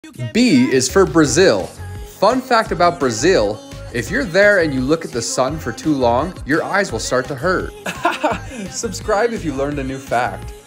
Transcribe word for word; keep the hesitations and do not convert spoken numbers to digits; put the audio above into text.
B is for Brazil. Fun fact about Brazil, if you're there and you look at the sun for too long, your eyes will start to hurt. Subscribe if you learned a new fact.